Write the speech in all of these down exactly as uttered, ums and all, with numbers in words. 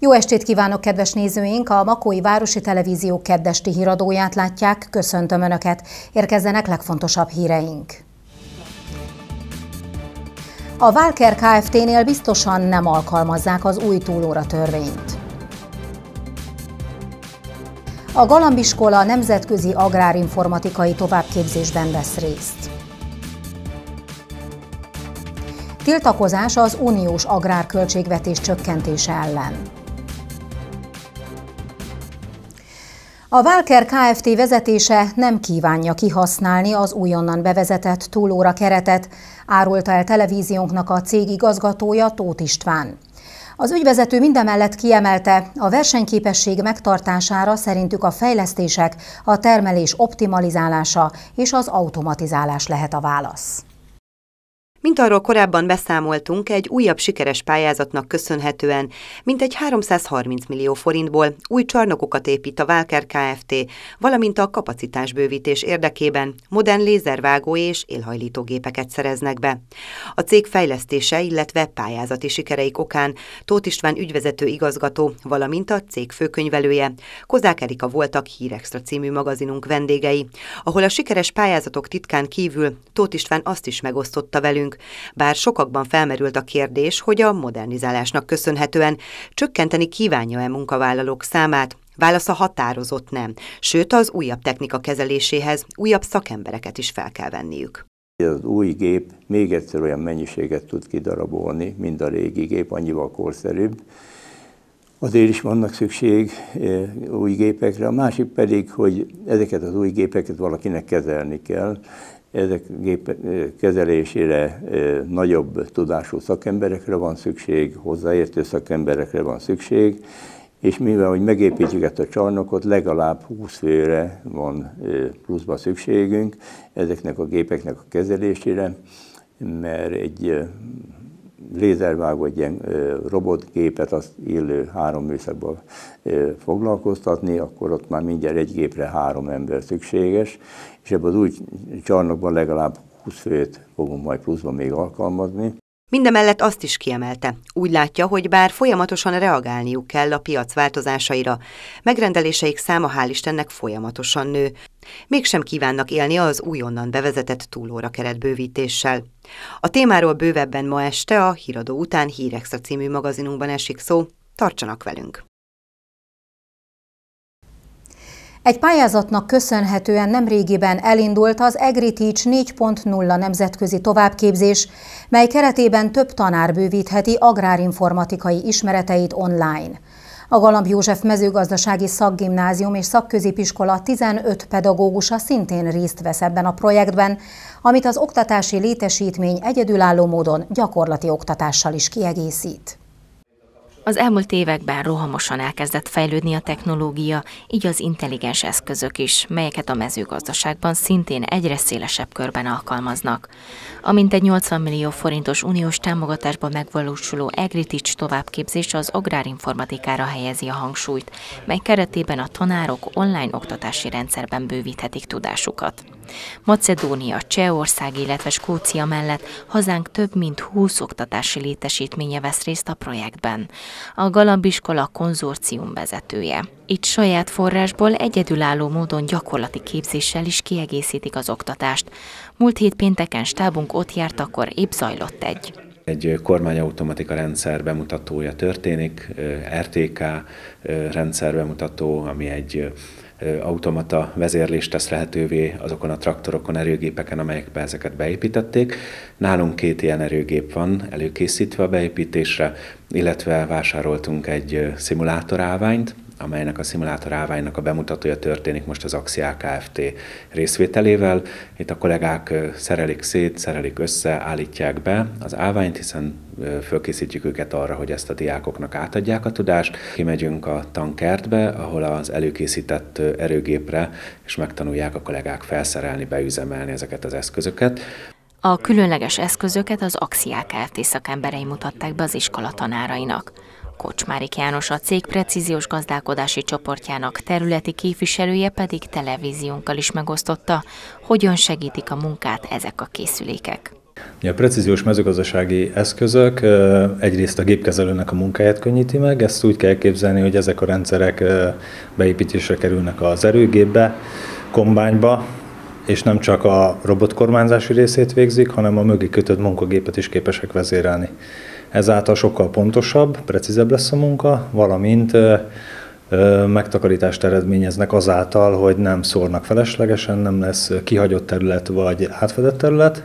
Jó estét kívánok, kedves nézőink! A Makói Városi Televízió keddesti híradóját látják. Köszöntöm Önöket! Érkezzenek legfontosabb híreink. A Walker Kft-nél biztosan nem alkalmazzák az új túlóra törvényt. A Galambiskola nemzetközi agrárinformatikai továbbképzésben vesz részt. Tiltakozás az uniós agrárköltségvetés csökkentése ellen. A Walker Kft. Vezetése nem kívánja kihasználni az újonnan bevezetett túlóra keretet, árulta el televíziónknak a cég igazgatója, Tóth István. Az ügyvezető mindemellett kiemelte, a versenyképesség megtartására szerintük a fejlesztések, a termelés optimalizálása és az automatizálás lehet a válasz. Mint arról korábban beszámoltunk, egy újabb sikeres pályázatnak köszönhetően mintegy háromszázharminc millió forintból új csarnokokat épít a Walker Kft., valamint a kapacitásbővítés érdekében modern lézervágó és élhajlítógépeket szereznek be. A cég fejlesztése, illetve pályázati sikereik okán Tóth István ügyvezető igazgató, valamint a cég főkönyvelője, Kozák Erika voltak Hírextra című magazinunk vendégei, ahol a sikeres pályázatok titkán kívül Tóth István azt is megosztotta velünk, bár sokakban felmerült a kérdés, hogy a modernizálásnak köszönhetően csökkenteni kívánja-e munkavállalók számát. Válasza határozott nem, sőt az újabb technika kezeléséhez újabb szakembereket is fel kell venniük. Az új gép még egyszer olyan mennyiséget tud kidarabolni, mint a régi gép, annyival korszerűbb. Azért is vannak szükség új gépekre, a másik pedig, hogy ezeket az új gépeket valakinek kezelni kell. Ezek gép kezelésére nagyobb tudású szakemberekre van szükség, hozzáértő szakemberekre van szükség, és mivel hogy megépítjük ezt a csarnokot, legalább húsz főre van pluszba szükségünk ezeknek a gépeknek a kezelésére, mert egy lézervágó, egy ilyen robotgépet, azt illő három műszakban foglalkoztatni, akkor ott már mindjárt egy gépre három ember szükséges, és ebben az új csarnokban legalább húsz főt fogunk majd pluszban még alkalmazni. Mindemellett azt is kiemelte, úgy látja, hogy bár folyamatosan reagálniuk kell a piac változásaira, megrendeléseik száma hál' Istennek folyamatosan nő, mégsem kívánnak élni az újonnan bevezetett túlóra keretbővítéssel. A témáról bővebben ma este a Híradó után Hírextra című magazinunkban esik szó, tartsanak velünk! Egy pályázatnak köszönhetően nemrégiben elindult az EgriTeach négy pont nulla nemzetközi továbbképzés, mely keretében több tanár bővítheti agrárinformatikai ismereteit online. A Galamb József mezőgazdasági szakgimnázium és szakközépiskola tizenöt pedagógusa szintén részt vesz ebben a projektben, amit az oktatási létesítmény egyedülálló módon gyakorlati oktatással is kiegészít. Az elmúlt években rohamosan elkezdett fejlődni a technológia, így az intelligens eszközök is, melyeket a mezőgazdaságban szintén egyre szélesebb körben alkalmaznak. A mintegy nyolcvan millió forintos uniós támogatásban megvalósuló EgriTeach továbbképzés az agrárinformatikára helyezi a hangsúlyt, mely keretében a tanárok online oktatási rendszerben bővíthetik tudásukat. Macedónia, Csehország, illetve Skócia mellett hazánk több mint húsz oktatási létesítménye vesz részt a projektben. A Galambiskola konzorcium vezetője. Itt saját forrásból egyedülálló módon gyakorlati képzéssel is kiegészítik az oktatást. Múlt hét pénteken stábunk ott járt, akkor épp zajlott egy. Egy kormányautomatika rendszer bemutatója történik, er té ká rendszer bemutató, ami egy automata vezérlést tesz lehetővé azokon a traktorokon, erőgépeken, amelyekbe ezeket beépítették. Nálunk két ilyen erőgép van előkészítve a beépítésre, illetve vásároltunk egy szimulátorálványt, amelynek a szimulátorálványnak a bemutatója történik most az Axial Kft. Részvételével. Itt a kollégák szerelik szét, szerelik össze, állítják be az állványt, hiszen fölkészítjük őket arra, hogy ezt a diákoknak átadják a tudást. Kimegyünk a tankertbe, ahol az előkészített erőgépre, és megtanulják a kollégák felszerelni, beüzemelni ezeket az eszközöket. A különleges eszközöket az Axial Kft. Szakemberei mutatták be az iskola tanárainak. Kocsmárik János, a cég precíziós gazdálkodási csoportjának területi képviselője pedig televíziónkkal is megosztotta, hogyan segítik a munkát ezek a készülékek. A precíziós mezőgazdasági eszközök egyrészt a gépkezelőnek a munkáját könnyíti meg, ezt úgy kell képzelni, hogy ezek a rendszerek beépítésre kerülnek az erőgépbe, kombányba, és nem csak a robotkormányzási részét végzik, hanem a mögé kötött munkagépet is képesek vezérelni. Ezáltal sokkal pontosabb, precízebb lesz a munka, valamint megtakarítást eredményeznek azáltal, hogy nem szórnak feleslegesen, nem lesz kihagyott terület vagy átfedett terület.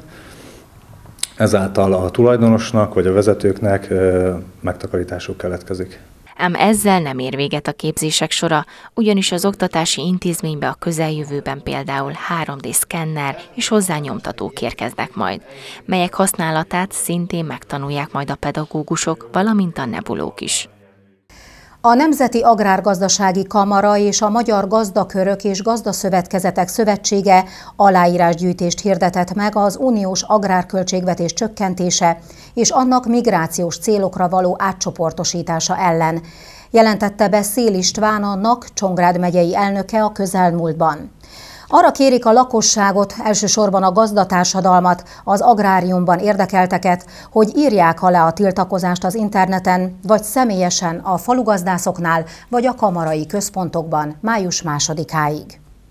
Ezáltal a tulajdonosnak vagy a vezetőknek megtakarításuk keletkezik. Ám ezzel nem ér véget a képzések sora, ugyanis az oktatási intézménybe a közeljövőben például három dé szkenner és hozzányomtatók érkeznek majd, melyek használatát szintén megtanulják majd a pedagógusok, valamint a nebulók is. A Nemzeti Agrárgazdasági Kamara és a Magyar Gazdakörök és Gazdaszövetkezetek Szövetsége aláírásgyűjtést hirdetett meg az uniós agrárköltségvetés csökkentése és annak migrációs célokra való átcsoportosítása ellen, jelentette be Szél István, a en á ká Csongrád megyei elnöke a közelmúltban. Arra kérik a lakosságot, elsősorban a gazdatársadalmat, az agráriumban érdekelteket, hogy írják alá a tiltakozást az interneten, vagy személyesen a falugazdászoknál, vagy a kamarai központokban május másodikáig.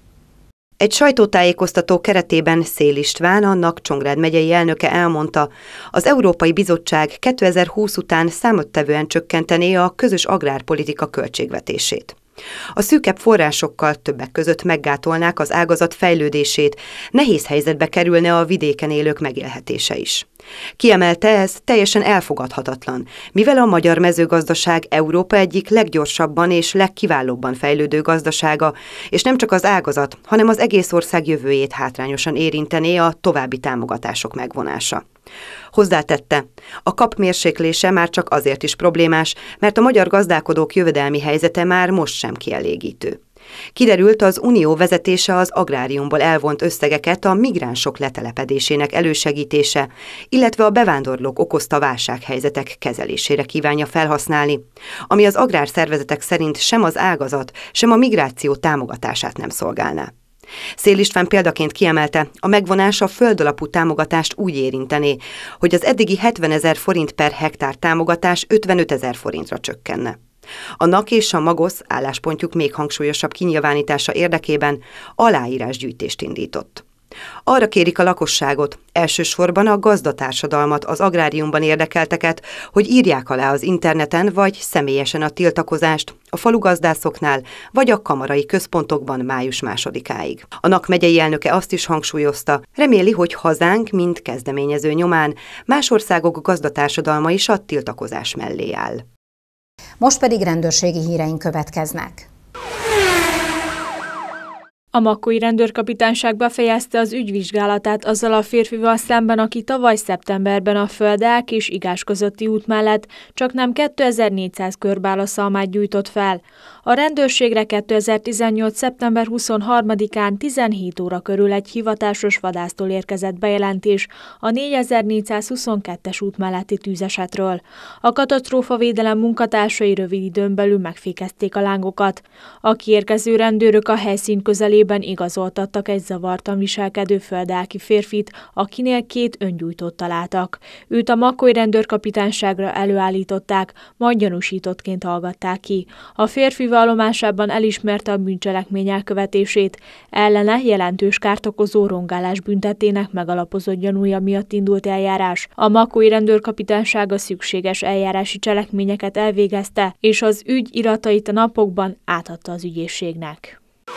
Egy sajtótájékoztató keretében Szél István, a en á ká Csongrád megyei elnöke elmondta, az Európai Bizottság kétezer-húsz után számottevően csökkentené a közös agrárpolitika költségvetését. A szűkebb forrásokkal többek között meggátolnák az ágazat fejlődését, nehéz helyzetbe kerülne a vidéken élők megélhetése is. Kiemelte, ez teljesen elfogadhatatlan, mivel a magyar mezőgazdaság Európa egyik leggyorsabban és legkiválóbban fejlődő gazdasága, és nem csak az ágazat, hanem az egész ország jövőjét hátrányosan érintené a további támogatások megvonása. Hozzátette, a kap mérséklése már csak azért is problémás, mert a magyar gazdálkodók jövedelmi helyzete már most sem kielégítő. Kiderült, az unió vezetése az agráriumból elvont összegeket a migránsok letelepedésének elősegítése, illetve a bevándorlók okozta válsághelyzetek kezelésére kívánja felhasználni, ami az agrárszervezetek szerint sem az ágazat, sem a migráció támogatását nem szolgálná. Szél István példaként kiemelte, a megvonás a földalapú támogatást úgy érintené, hogy az eddigi hetvenezer forint per hektár támogatás ötvenötezer forintra csökkenne. A en á ká és a Magosz álláspontjuk még hangsúlyosabb kinyilvánítása érdekében aláírásgyűjtést indított. Arra kérik a lakosságot, elsősorban a gazdatársadalmat, az agráriumban érdekelteket, hogy írják alá az interneten vagy személyesen a tiltakozást a falugazdászoknál vagy a kamarai központokban május másodikáig. A en á ká megyei elnöke azt is hangsúlyozta, reméli, hogy hazánk, mint kezdeményező nyomán, más országok gazdatársadalma is a tiltakozás mellé áll. Most pedig rendőrségi híreink következnek. A makkói rendőrkapitányság befejezte az ügyvizsgálatát azzal a férfival szemben, aki tavaly szeptemberben a Földák és Igás közötti út mellett csaknem kétezer-négyszáz körbálaszalmát gyújtott fel. A rendőrségre kétezer-tizennyolc. szeptember huszonharmadikán tizenhét óra körül egy hivatásos vadásztól érkezett bejelentés a négyezer-négyszázhuszonkettes út melletti tűzesetről. A katasztrófavédelem munkatársai rövid időn belül megfékezték a lángokat. A kiérkező rendőrök a helyszín közelében igazoltattak egy zavartan viselkedő földáki férfit, akinél két öngyújtót találtak. Őt a makkói rendőrkapitányságra előállították, majd gyanúsítottként hallgatták ki. A férfi vallomásában elismerte a bűncselekmény elkövetését, ellene jelentős kárt okozó rongálás büntettének megalapozott gyanúja miatt indult eljárás. A makkói rendőrkapitánysága szükséges eljárási cselekményeket elvégezte, és az ügy iratait a napokban átadta az ügyészségnek.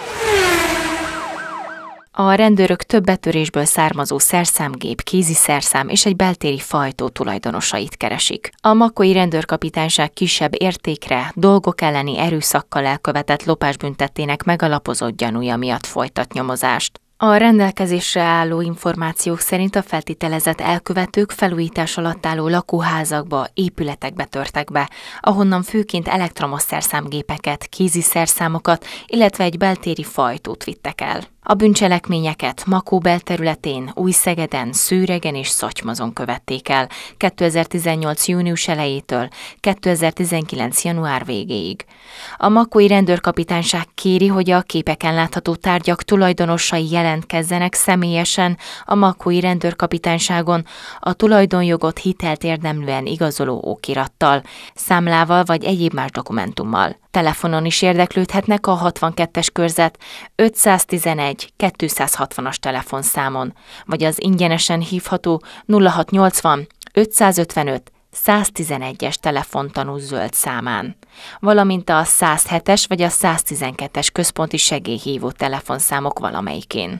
A rendőrök több betörésből származó szerszámgép, kéziszerszám és egy beltéri fajtó tulajdonosait keresik. A makkói rendőrkapitányság kisebb értékre, dolgok elleni erőszakkal elkövetett lopásbüntettének megalapozott gyanúja miatt folytat nyomozást. A rendelkezésre álló információk szerint a feltételezett elkövetők felújítás alatt álló lakóházakba, épületekbe törtek be, ahonnan főként elektromos szerszámgépeket, kéziszerszámokat, illetve egy beltéri fajtót vittek el. A bűncselekményeket Makó belterületén, Újszegeden, Szőregen és Szatymazon követték el kétezer-tizennyolc. június elejétől kétezer-tizenkilenc. január végéig. A makói rendőrkapitányság kéri, hogy a képeken látható tárgyak tulajdonosai jelentkezzenek személyesen a makói rendőrkapitányságon a tulajdonjogot hitelt érdemlően igazoló okirattal, számlával vagy egyéb más dokumentummal. Telefonon is érdeklődhetnek a hatvankettes körzet ötszáztizenegy kétszázhatvanas telefonszámon, vagy az ingyenesen hívható nulla hatszáznyolcvan ötszázötvenöt száztizenegyes telefontanú zöld számán, valamint a száz hetes vagy a száztizenkettes központi segélyhívó telefonszámok valamelyikén.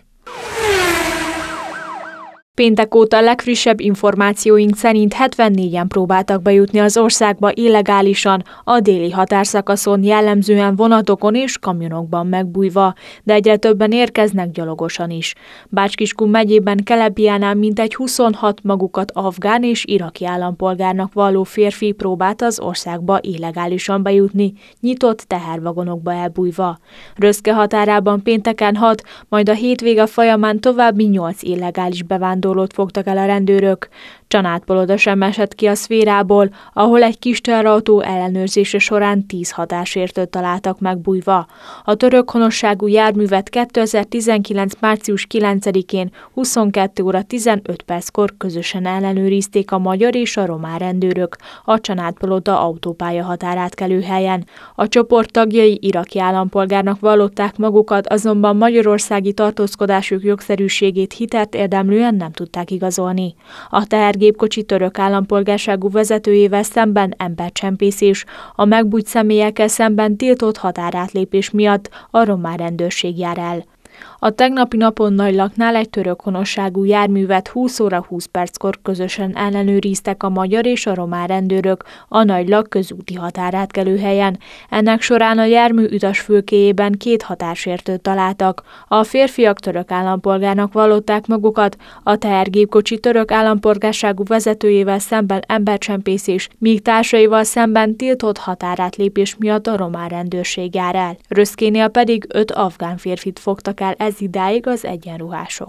Péntek óta legfrissebb információink szerint hetvennégyen próbáltak bejutni az országba illegálisan, a déli határszakaszon jellemzően vonatokon és kamionokban megbújva, de egyre többen érkeznek gyalogosan is. Bács-Kiskun megyében Kelebbiánál mintegy huszonhat magukat afgán és iraki állampolgárnak valló férfi próbált az országba illegálisan bejutni, nyitott tehervagonokba elbújva. Röszke határában pénteken hat, majd a hétvége folyamán további nyolc illegális bevándorlót fogtak el a rendőrök. Csanádpoloda sem esett ki a szférából, ahol egy kis teherautó ellenőrzése során tíz határsértőt találtak megbújva. A török honosságú járművet kétezer-tizenkilenc. március kilencedikén huszonkettő óra tizenöt perckor közösen ellenőrizték a magyar és a román rendőrök a Csanádpoloda autópálya határátkelő helyen. A csoport tagjai iraki állampolgárnak vallották magukat, azonban magyarországi tartózkodásuk jogszerűségét hitelt érdemlően nem tudták igazolni. A tehergépkocsi török állampolgárságú vezetőjével szemben embercsempészés, a megbújt személyekkel szemben tiltott határátlépés miatt a román rendőrség jár el. A tegnapi napon Nagylaknál egy török honosságú járművet húsz óra húsz perckor közösen ellenőriztek a magyar és a román rendőrök a Nagylak közúti határátkelő helyen. Ennek során a jármű utasfülkéjében két határsértőt találtak. A férfiak török állampolgárnak vallották magukat, a tehergépkocsi török állampolgárságú vezetőjével szemben embercsempészés, míg társaival szemben tiltott határátlépés miatt a román rendőrség jár el. Röszkénél pedig öt afgán férfit fogtak el ez idáig az egyenruhások.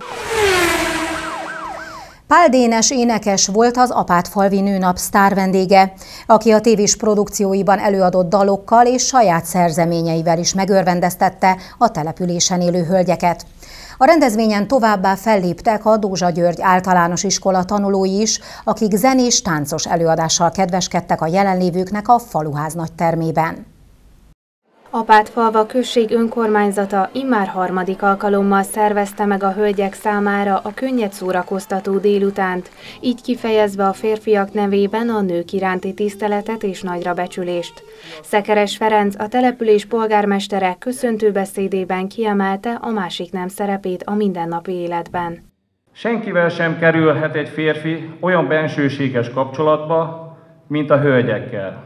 Pál Dénes énekes volt az Apátfalvi nőnap sztár vendége, aki a tévés produkcióiban előadott dalokkal és saját szerzeményeivel is megörvendeztette a településen élő hölgyeket. A rendezvényen továbbá felléptek a Dózsa György általános iskola tanulói is, akik zenés, táncos előadással kedveskedtek a jelenlévőknek a Faluház nagytermében. Apátfalva község önkormányzata immár harmadik alkalommal szervezte meg a hölgyek számára a könnyed szórakoztató délutánt, így kifejezve a férfiak nevében a nők iránti tiszteletet és nagyra becsülést. Szekeres Ferenc, a település polgármestere köszöntő beszédében kiemelte a másik nem szerepét a mindennapi életben. Senkivel sem kerülhet egy férfi olyan bensőséges kapcsolatba, mint a hölgyekkel.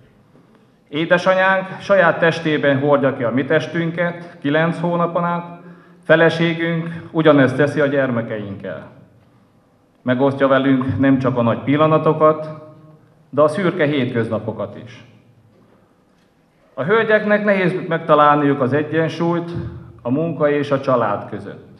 Édesanyánk saját testében hordja ki a mi testünket kilenc hónapon át, feleségünk ugyanezt teszi a gyermekeinkkel. Megosztja velünk nem csak a nagy pillanatokat, de a szürke hétköznapokat is. A hölgyeknek nehéz megtalálniuk az egyensúlyt a munka és a család között.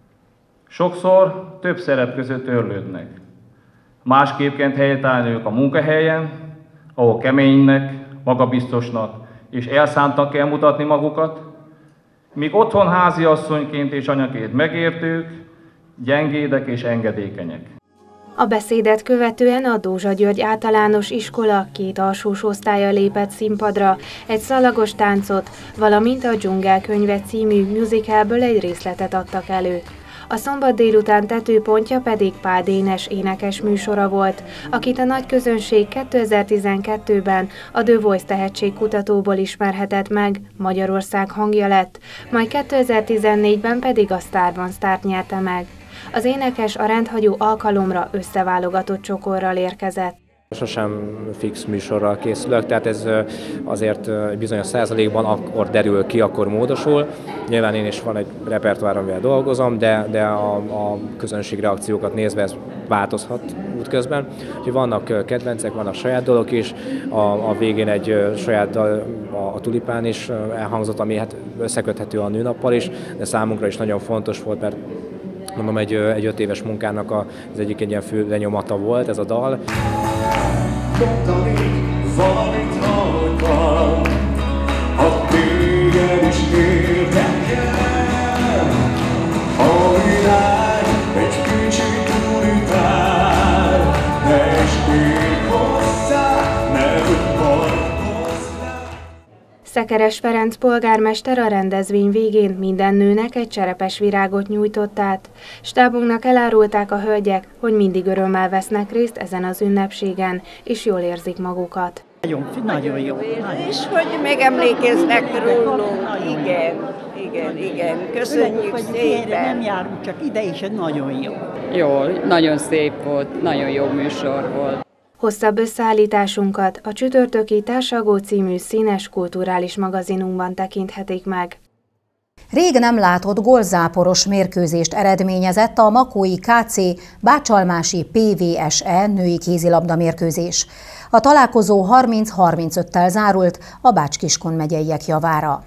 Sokszor több szerep között őrlődnek. Másképp kell helytállniuk a munkahelyen, ahol keménynek, magabiztosnak és elszántnak kell mutatni magukat, míg otthon háziasszonyként és anyaként megértők, gyengédek és engedékenyek. A beszédet követően a Dózsa György általános iskola két alsós osztálya lépett színpadra, egy szalagos táncot, valamint a Dzsungel könyve című musicalből egy részletet adtak elő. A szombat délután tetőpontja pedig Pál Dénes énekes műsora volt, akit a nagy közönség kétezer-tizenkettőben a The Voice tehetségkutatóból ismerhetett meg, Magyarország hangja lett, majd kétezer-tizennégyben pedig a Sztárban sztárt nyerte meg. Az énekes a rendhagyó alkalomra összeválogatott csokorral érkezett. Sosem fix műsorral készülök, tehát ez azért bizonyos százalékban akkor derül ki, akkor módosul. Nyilván én is van egy repertoár, amivel dolgozom, de, de a, a közönség reakciókat nézve ez változhat útközben. Úgyhogy vannak kedvencek, vannak saját dolgok is, a, a végén egy saját dal, a, a Tulipán is elhangzott, ami hát összeköthető a nőnappal is, de számunkra is nagyon fontos volt, mert mondom, egy, egy öt éves munkának az egyik egy ilyen fő lenyomata volt ez a dal. Mondanék valamit halkan, ha téged is érdekel. A világ egy kicsit úrítál, ne estél hozzá, ne rúgj hozzá. Szekeres Ferenc polgármester a rendezvény végén minden nőnek egy cserepes virágot nyújtott át. Stábunknak elárulták a hölgyek, hogy mindig örömmel vesznek részt ezen az ünnepségen, és jól érzik magukat. Nagyon, nagyon jó. És hogy megemlékeznek rólunk. Igen, igen, igen. Köszönjük szépen. Nem járunk csak ide, és nagyon jó. Jó, nagyon szép volt, nagyon jó műsor volt. Hosszabb összeállításunkat a csütörtöki Társalgó című színes kulturális magazinunkban tekinthetik meg. Rég nem látott gólzáporos mérkőzést eredményezett a makói ká cé Bácsalmási pé vé es e női kézilabda mérkőzés. A találkozó harminc harmincöttel zárult a Bács-Kiskun megyeiek javára.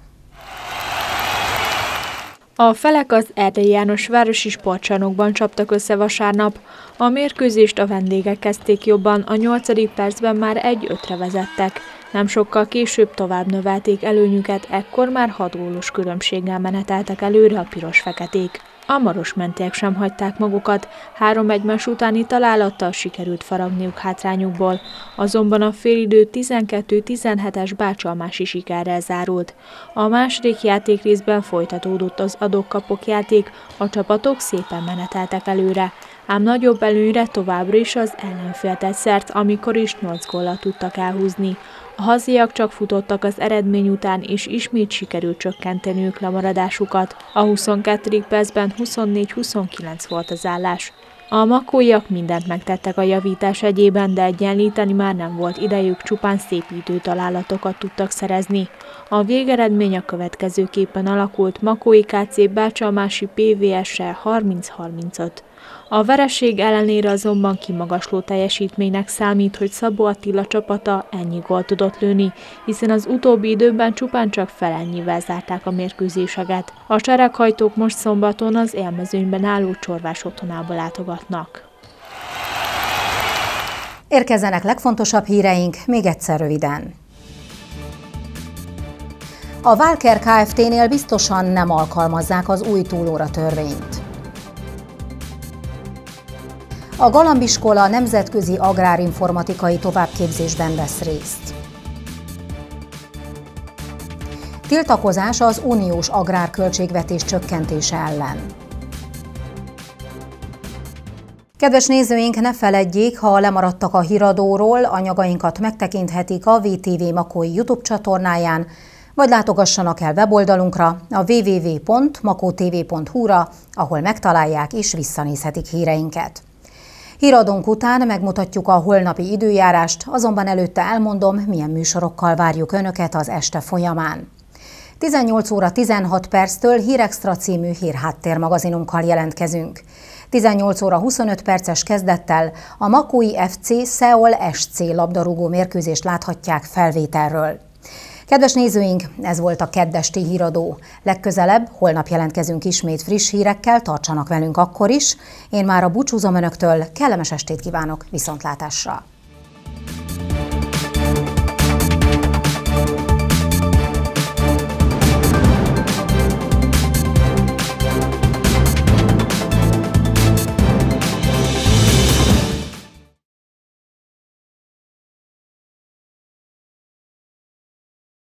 A felek az Erdélyi János városi sportcsarnokban csaptak össze vasárnap. A mérkőzést a vendégek kezdték jobban, a nyolcadik percben már egy ötre vezettek. Nem sokkal később tovább növelték előnyüket, ekkor már hat gólos különbséggel meneteltek előre a piros-feketék. A marosmentiek sem hagyták magukat, három egymás utáni találattal sikerült faragniuk hátrányukból, azonban a félidő tizenkettő tizenhetes bácsalmási sikerrel zárult. A második játékrészben folytatódott az adok-kapok játék, a csapatok szépen meneteltek előre, ám nagyobb előnyre továbbra is az ellenfél tett szert, amikor is nyolc góllal tudtak elhúzni. A haziak csak futottak az eredmény után, és ismét sikerült csökkenteniük lemaradásukat. A huszonkettedik percben huszonnégy huszonkilenc volt az állás. A makóiak mindent megtettek a javítás egyében, de egyenlíteni már nem volt idejük, csupán szépítő találatokat tudtak szerezni. A végeredmény a következőképpen alakult: Makói ká cé Bácsalmási pé vé es e harminc harmincöt. A vereség ellenére azonban kimagasló teljesítménynek számít, hogy Szabó Attila csapata ennyi gólt tudott lőni, hiszen az utóbbi időben csupán csak felennyivel zárták a mérkőzéseket. A sereghajtók most szombaton az Élmezőnyben álló Csorvás otthonába látogatnak. Érkezzenek legfontosabb híreink még egyszer röviden. A Walker Kft-nél biztosan nem alkalmazzák az új túlóra törvényt. A Galambiskola nemzetközi agrárinformatikai továbbképzésben vesz részt. Tiltakozás az uniós agrárköltségvetés csökkentése ellen. Kedves nézőink, ne feledjék, ha lemaradtak a híradóról, anyagainkat megtekinthetik a vé té vé Makói YouTube csatornáján, vagy látogassanak el weboldalunkra, a double-u double-u double-u pont makó té vé pont hu-ra, ahol megtalálják és visszanézhetik híreinket. Híradónk után megmutatjuk a holnapi időjárást, azonban előtte elmondom, milyen műsorokkal várjuk Önöket az este folyamán. tizennyolc óra tizenhat perctől Hírextra című hírháttérmagazinunkkal jelentkezünk. tizennyolc óra huszonöt perces kezdettel a Makói ef cé Szeol es cé labdarúgó mérkőzést láthatják felvételről. Kedves nézőink, ez volt a keddesti híradó. Legközelebb holnap jelentkezünk ismét friss hírekkel, tartsanak velünk akkor is. Én már a búcsúzom Önöktől, kellemes estét kívánok, viszontlátásra!